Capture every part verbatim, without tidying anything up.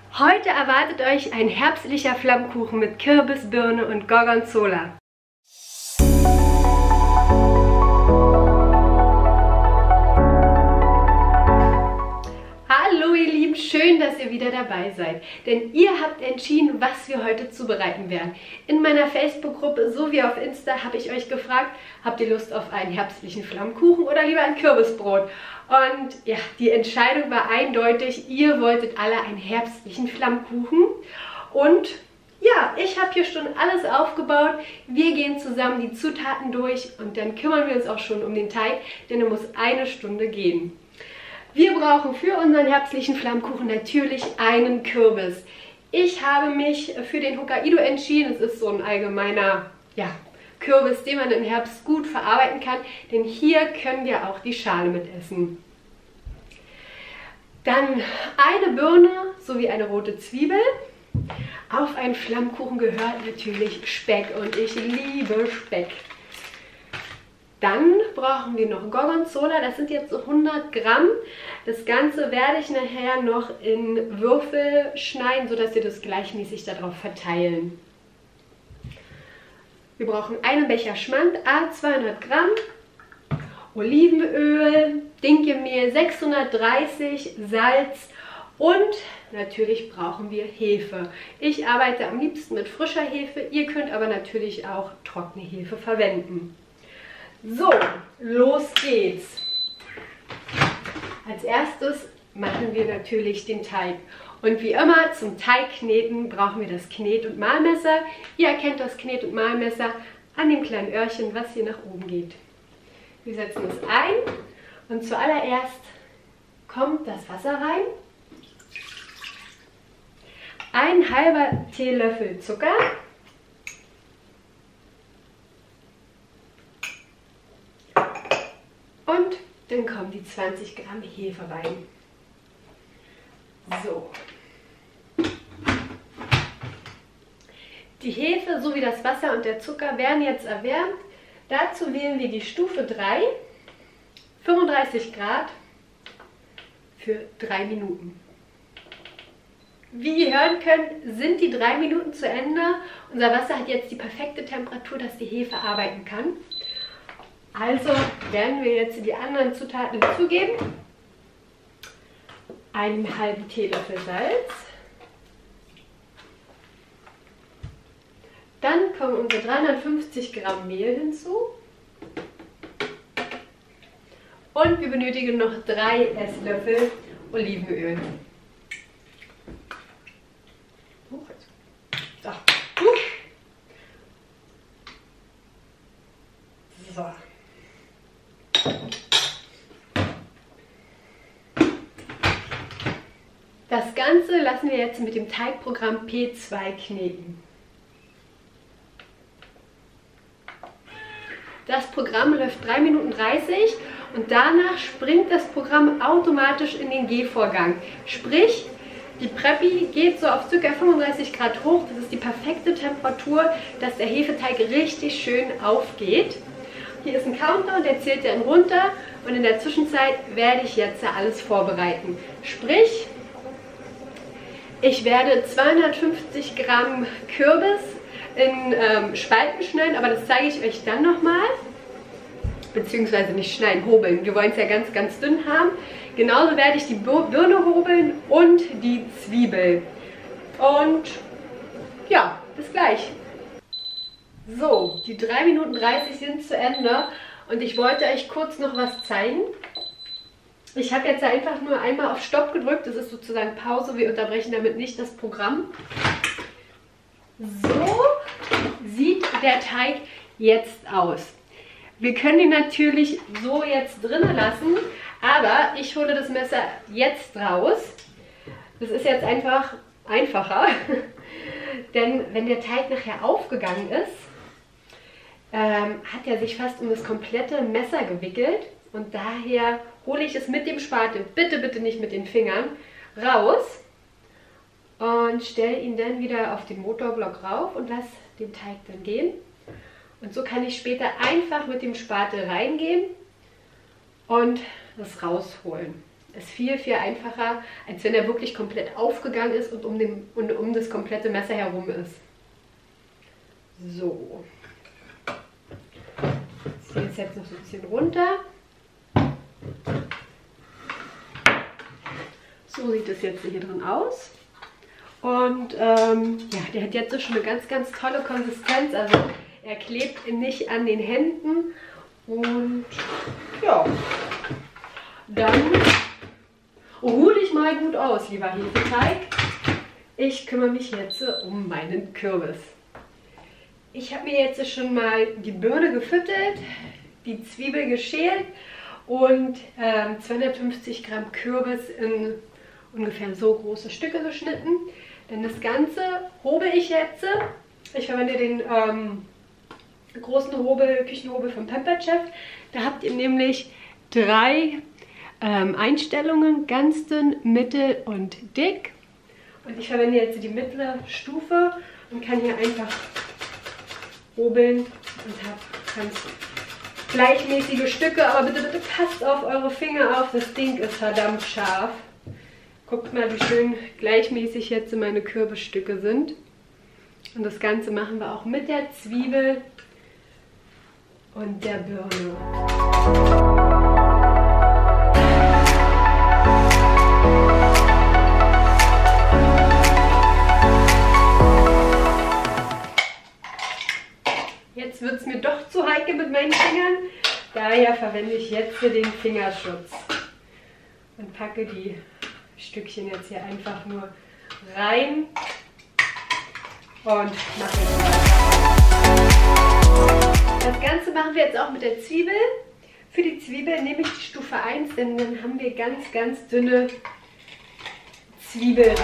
Heute erwartet euch ein herbstlicher Flammkuchen mit Kürbis, Birne und Gorgonzola. Hallo ihr Lieben, schön, dass ihr wieder dabei seid, denn ihr habt entschieden, was wir heute zubereiten werden. In meiner Facebook-Gruppe sowie auf Insta habe ich euch gefragt, habt ihr Lust auf einen herbstlichen Flammkuchen oder lieber ein Kürbisbrot? Und ja, die Entscheidung war eindeutig, ihr wolltet alle einen herbstlichen Flammkuchen. Und ja, ich habe hier schon alles aufgebaut. Wir gehen zusammen die Zutaten durch und dann kümmern wir uns auch schon um den Teig, denn er muss eine Stunde gehen. Wir brauchen für unseren herbstlichen Flammkuchen natürlich einen Kürbis. Ich habe mich für den Hokkaido entschieden. Es ist so ein allgemeiner ja, Kürbis, den man im Herbst gut verarbeiten kann, denn hier können wir auch die Schale mit essen. Dann eine Birne sowie eine rote Zwiebel. Auf einen Flammkuchen gehört natürlich Speck und ich liebe Speck. Dann brauchen wir noch Gorgonzola, das sind jetzt so hundert Gramm. Das Ganze werde ich nachher noch in Würfel schneiden, sodass wir das gleichmäßig darauf verteilen. Wir brauchen einen Becher Schmand, a zweihundert Gramm, Olivenöl, Dinkelmehl sechshundertdreißig, Salz und natürlich brauchen wir Hefe. Ich arbeite am liebsten mit frischer Hefe, ihr könnt aber natürlich auch trockene Hefe verwenden. So, los geht's. Als erstes machen wir natürlich den Teig. Und wie immer zum Teigkneten brauchen wir das Knet- und Mahlmesser. Ihr erkennt das Knet- und Mahlmesser an dem kleinen Öhrchen, was hier nach oben geht. Wir setzen es ein und zuallererst kommt das Wasser rein. Ein halber Teelöffel Zucker. Und dann kommen die zwanzig Gramm Hefe rein. So. Die Hefe sowie das Wasser und der Zucker werden jetzt erwärmt. Dazu wählen wir die Stufe drei, fünfunddreißig Grad für drei Minuten. Wie ihr hören könnt, sind die drei Minuten zu Ende. Unser Wasser hat jetzt die perfekte Temperatur, dass die Hefe arbeiten kann. Also werden wir jetzt die anderen Zutaten hinzugeben. Einen halben Teelöffel Salz. Dann kommen unsere dreihundertfünfzig Gramm Mehl hinzu. Und wir benötigen noch drei Esslöffel Olivenöl. So. So. Das Ganze lassen wir jetzt mit dem Teigprogramm P zwei kneten. Das Programm läuft drei Minuten dreißig und danach springt das Programm automatisch in den Gehvorgang. Sprich, die Prepi geht so auf ca. fünfunddreißig Grad hoch. Das ist die perfekte Temperatur, dass der Hefeteig richtig schön aufgeht. Hier ist ein Counter und der zählt dann runter und in der Zwischenzeit werde ich jetzt alles vorbereiten. Sprich, ich werde zweihundertfünfzig Gramm Kürbis in ähm, Spalten schneiden, aber das zeige ich euch dann nochmal. Beziehungsweise nicht schneiden, hobeln. Wir wollen es ja ganz, ganz dünn haben. Genauso werde ich die Birne hobeln und die Zwiebel. Und ja, bis gleich. So, die drei Minuten dreißig sind zu Ende und ich wollte euch kurz noch was zeigen. Ich habe jetzt einfach nur einmal auf Stopp gedrückt, das ist sozusagen Pause, wir unterbrechen damit nicht das Programm. So sieht der Teig jetzt aus. Wir können ihn natürlich so jetzt drinnen lassen, aber ich hole das Messer jetzt raus. Das ist jetzt einfach einfacher, denn wenn der Teig nachher aufgegangen ist, ähm, hat er sich fast um das komplette Messer gewickelt und daher hole ich es mit dem Spatel, bitte, bitte nicht mit den Fingern, raus und stelle ihn dann wieder auf den Motorblock rauf und lasse den Teig dann gehen. Und so kann ich später einfach mit dem Spatel reingehen und das rausholen. Ist viel, viel einfacher, als wenn er wirklich komplett aufgegangen ist und um, den, und um das komplette Messer herum ist. So. Ich ziehe es jetzt noch so ein bisschen runter. So sieht es jetzt hier drin aus. Und ähm, ja, der hat jetzt schon eine ganz, ganz tolle Konsistenz. Also er klebt nicht an den Händen. Und ja, dann ruh dich mal gut aus, lieber Hefeteig. Ich kümmere mich jetzt um meinen Kürbis. Ich habe mir jetzt schon mal die Birne gefüttert, die Zwiebel geschält und ähm, zweihundertfünfzig Gramm Kürbis in ungefähr so große Stücke geschnitten. Denn das Ganze hobel ich jetzt. Ich verwende den ähm, großen Hobel, Küchenhobel von Pampered Chef. Da habt ihr nämlich drei ähm, Einstellungen, ganz dünn, mittel und dick. Und ich verwende jetzt die mittlere Stufe und kann hier einfach hobeln und habe ganz gleichmäßige Stücke. Aber bitte, bitte passt auf eure Finger auf, das Ding ist verdammt scharf. Guckt mal, wie schön gleichmäßig jetzt meine Kürbisstücke sind. Und das Ganze machen wir auch mit der Zwiebel und der Birne. Jetzt wird es mir doch zu heikel mit meinen Fingern. Daher verwende ich jetzt hier den Fingerschutz und packe die Stückchen jetzt hier einfach nur rein und mache es weiter. Das Ganze machen wir jetzt auch mit der Zwiebel. Für die Zwiebel nehme ich die Stufe eins, denn dann haben wir ganz, ganz dünne Zwiebelringe.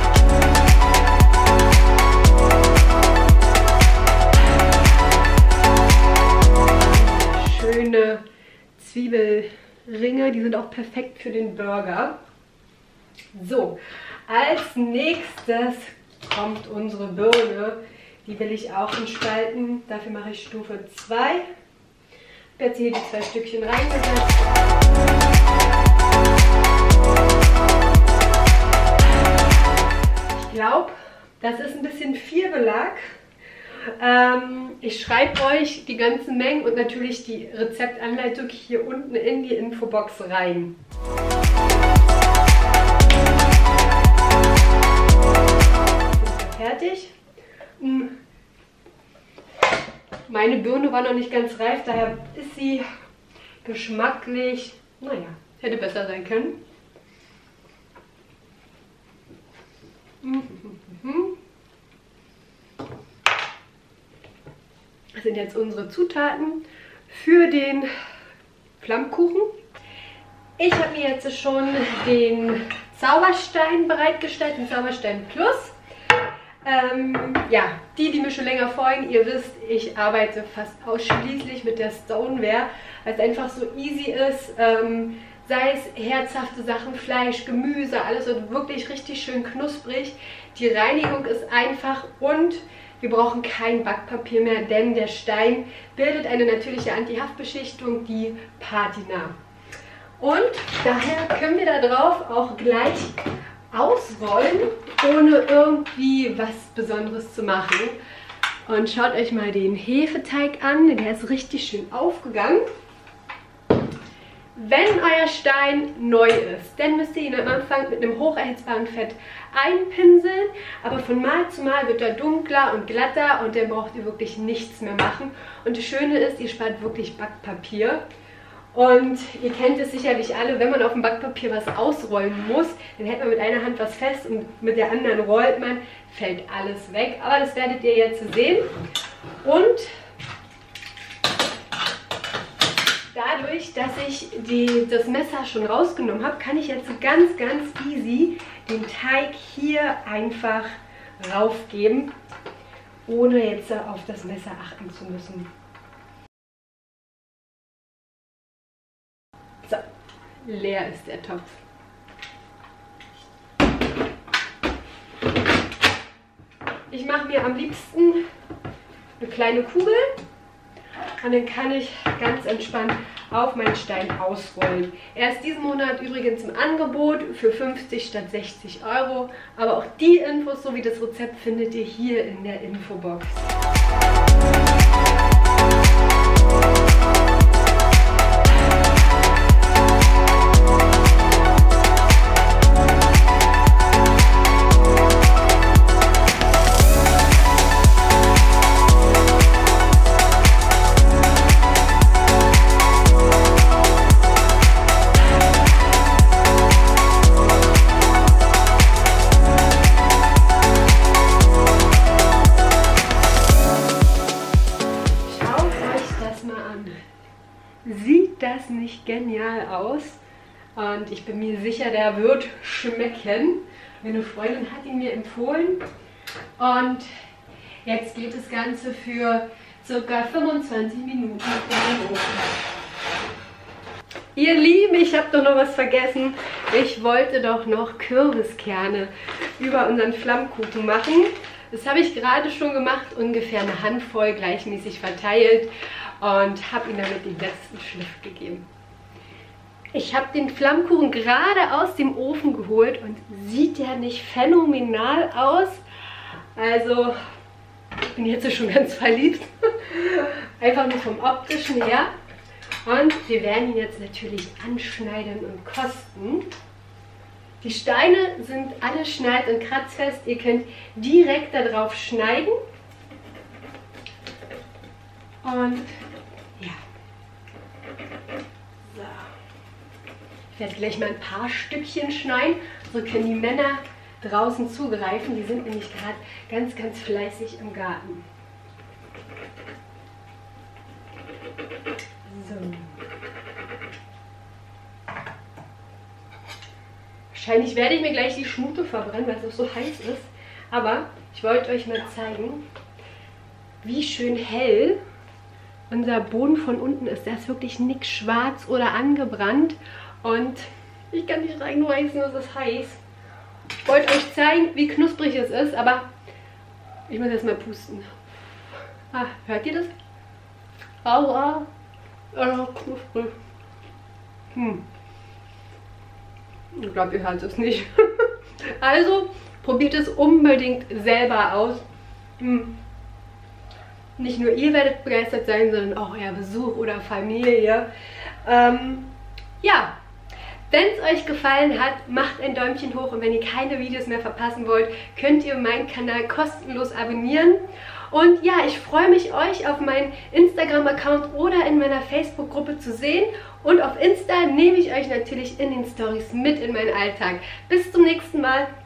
Schöne Zwiebelringe, die sind auch perfekt für den Burger. So, als nächstes kommt unsere Birne. Die will ich auch entspalten. Dafür mache ich Stufe zwei. Ich habe jetzt hier die zwei Stückchen reingesetzt. Ich glaube, das ist ein bisschen viel Belag. Ähm, ich schreibe euch die ganzen Mengen und natürlich die Rezeptanleitung hier unten in die Infobox rein. Fertig. Meine Birne war noch nicht ganz reif, daher ist sie geschmacklich, naja, hätte besser sein können. Das sind jetzt unsere Zutaten für den Flammkuchen. Ich habe mir jetzt schon den Zauberstein bereitgestellt, den Zauberstein Plus. Ähm, ja, die, die mir schon länger folgen, ihr wisst, ich arbeite fast ausschließlich mit der Stoneware, weil es einfach so easy ist, ähm, sei es herzhafte Sachen, Fleisch, Gemüse, alles wird wirklich richtig schön knusprig. Die Reinigung ist einfach und wir brauchen kein Backpapier mehr, denn der Stein bildet eine natürliche Antihaftbeschichtung, die Patina. Und daher können wir da drauf auch gleich ausrollen, ohne irgendwie was Besonderes zu machen. Und schaut euch mal den Hefeteig an, der ist richtig schön aufgegangen. Wenn euer Stein neu ist, dann müsst ihr ihn am Anfang mit einem hocherhitzbaren Fett einpinseln, aber von Mal zu Mal wird er dunkler und glatter und dann braucht ihr wirklich nichts mehr machen. Und das Schöne ist, ihr spart wirklich Backpapier. Und ihr kennt es sicherlich alle, wenn man auf dem Backpapier was ausrollen muss, dann hält man mit einer Hand was fest und mit der anderen rollt man, fällt alles weg. Aber das werdet ihr jetzt sehen. Und dadurch, dass ich die, das Messer schon rausgenommen habe, kann ich jetzt ganz, ganz easy den Teig hier einfach raufgeben, ohne jetzt auf das Messer achten zu müssen. So, leer ist der Topf. Ich mache mir am liebsten eine kleine Kugel und dann kann ich ganz entspannt auf meinen Stein ausrollen. Er ist diesen Monat übrigens im Angebot für fünfzig statt sechzig Euro. Aber auch die Infos sowie das Rezept findet ihr hier in der Infobox. Sieht das nicht genial aus? Und ich bin mir sicher, der wird schmecken. Meine Freundin hat ihn mir empfohlen. Und jetzt geht das Ganze für ca. fünfundzwanzig Minuten in den Ofen. Ihr Lieben, ich habe doch noch was vergessen. Ich wollte doch noch Kürbiskerne über unseren Flammkuchen machen. Das habe ich gerade schon gemacht, ungefähr eine Handvoll gleichmäßig verteilt und habe ihm damit den letzten Schliff gegeben. Ich habe den Flammkuchen gerade aus dem Ofen geholt und sieht der nicht phänomenal aus? Also, ich bin jetzt schon ganz verliebt. Einfach nur vom optischen her. Und wir werden ihn jetzt natürlich anschneiden und kosten. Die Steine sind alle schneid- und kratzfest. Ihr könnt direkt darauf schneiden. Und ja. So. Ich werde gleich mal ein paar Stückchen schneiden. So können die Männer draußen zugreifen. Die sind nämlich gerade ganz, ganz fleißig im Garten. So. Wahrscheinlich werde ich mir gleich die Schnute verbrennen, weil es auch so heiß ist. Aber ich wollte euch mal zeigen, wie schön hell unser Boden von unten ist. Der ist wirklich nichts schwarz oder angebrannt. Und ich kann nicht reinreißen, es ist heiß. Ich wollte euch zeigen, wie knusprig es ist, aber ich muss jetzt mal pusten. Ah, hört ihr das? Aua. Oh, knusprig. Hm. Ich glaube, ihr hört es nicht. Also, probiert es unbedingt selber aus. Hm. Nicht nur ihr werdet begeistert sein, sondern auch euer Besuch oder Familie. Ähm, ja, wenn es euch gefallen hat, macht ein Däumchen hoch. Und wenn ihr keine Videos mehr verpassen wollt, könnt ihr meinen Kanal kostenlos abonnieren. Und ja, ich freue mich, euch auf meinen Instagram-Account oder in meiner Facebook-Gruppe zu sehen. Und auf Insta nehme ich euch natürlich in den Stories mit in meinen Alltag. Bis zum nächsten Mal.